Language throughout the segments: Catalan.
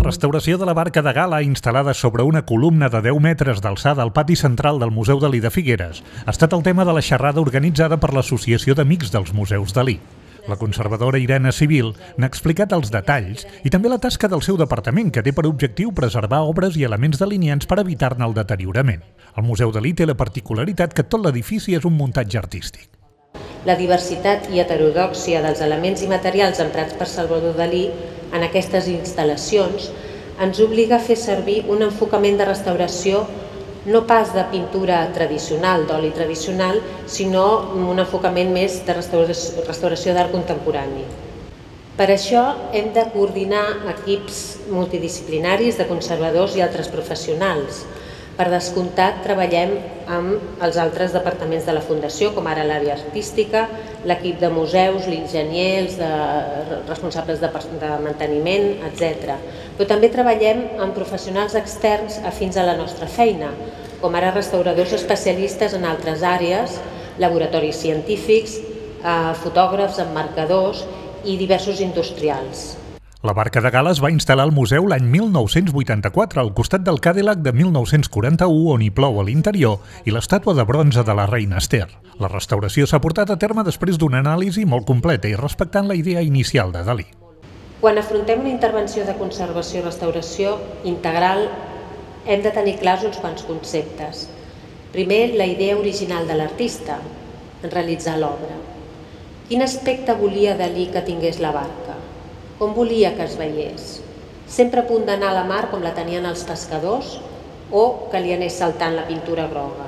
La restauració de la barca de gala instal·lada sobre una columna de 10 metres d'alçada al pati central del Museu Dalí de Figueres ha estat el tema de la xerrada organitzada per l'Associació d'Amics dels Museus Dalí. La conservadora Irene Civil n'ha explicat els detalls i també la tasca del seu departament, que té per objectiu preservar obres i elements delineants per evitar-ne el deteriorament. El Museu Dalí té la particularitat que tot l'edifici és un muntatge artístic. La diversitat i heterodòxia dels elements i materials emprats per Salvador Dalí en aquestes instal·lacions ens obliga a fer servir un enfocament de restauració no pas de pintura tradicional, d'oli tradicional, sinó un enfocament més de restauració d'art contemporani. Per això hem de coordinar equips multidisciplinaris de conservadors i altres professionals. Per descomptat, treballem amb els altres departaments de la Fundació, com ara l'àrea artística, l'equip de museus, l'enginyer, els responsables de manteniment, etc. Però també treballem amb professionals externs afins a la nostra feina, com ara restauradors especialistes en altres àrees, laboratoris científics, fotògrafs, emmarcadors i diversos industrials. La barca de gala es va instal·lar al museu l'any 1984 al costat del Cadillac de 1941, on hi plou a l'interior, i l'estàtua de bronze de la reina Esther. La restauració s'ha portat a terme després d'una anàlisi molt completa i respectant la idea inicial de Dalí. Quan afrontem una intervenció de conservació i restauració integral, hem de tenir clars uns quants conceptes. Primer, la idea original de l'artista en realitzar l'obra. Quin aspecte volia Dalí que tingués la barca? Com volia que es veiés? Sempre a punt d'anar a la mar com la tenien els pescadors o que li anés saltant la pintura groga?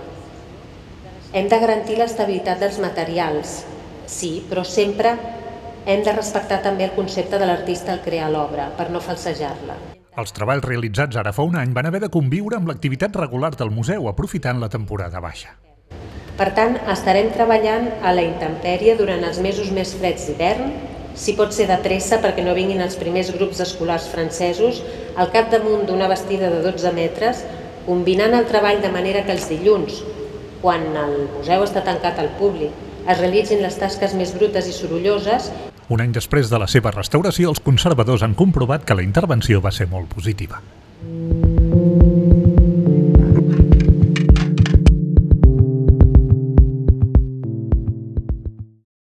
Hem de garantir l'estabilitat dels materials, sí, però sempre hem de respectar també el concepte de l'artista al crear l'obra, per no falsejar-la. Els treballs realitzats ara fa un any van haver de conviure amb l'activitat regular del museu, aprofitant la temporada baixa. Per tant, estarem treballant a la intempèrie durant els mesos més freds d'hivern, si pot ser de pressa perquè no vinguin els primers grups escolars francesos al capdamunt d'una bastida de 12 metres, combinant el treball de manera que els dilluns, quan el museu està tancat al públic, es realitzin les tasques més brutes i sorolloses. Un any després de la seva restauració, els conservadors han comprovat que la intervenció va ser molt positiva.